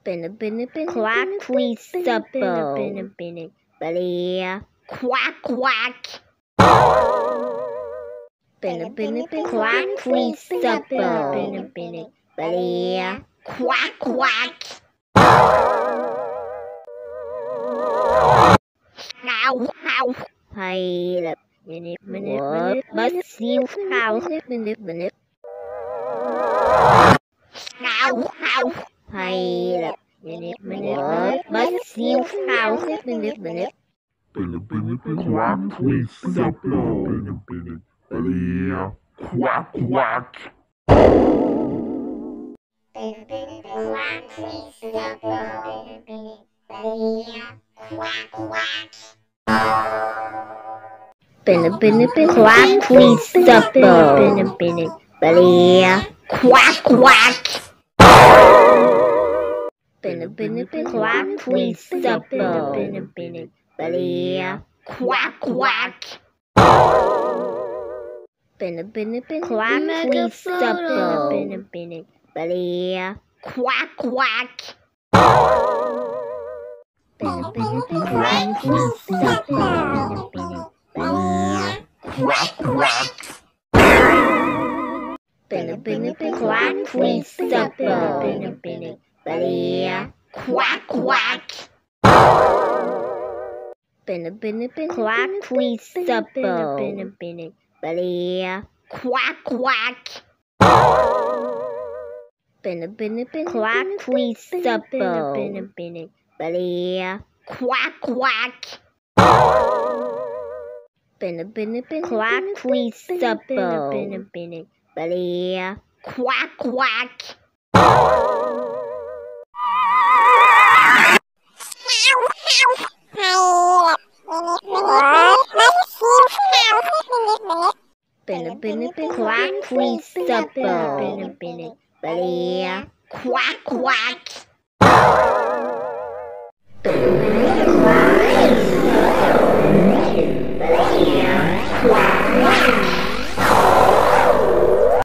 Quackly suppo. Quack quack. Quackly suppo. Quack quack. Ow ow. Hay là bất siêu hào. Ow ow. Hay là bất siêu hào. Quackly suppo. Quack quack. Quackly suppo. Quack quack. Quackly suppo. Quack quack. Quackly suppo. Quack quack. Quackly suppo. Quack quack. Quackly suppo. Quack quack. Quackly suppo. Quack quack. Quackly suppo. Quack quack. Quackly suppo. Quack quack. Quackly suppo. Quack quack.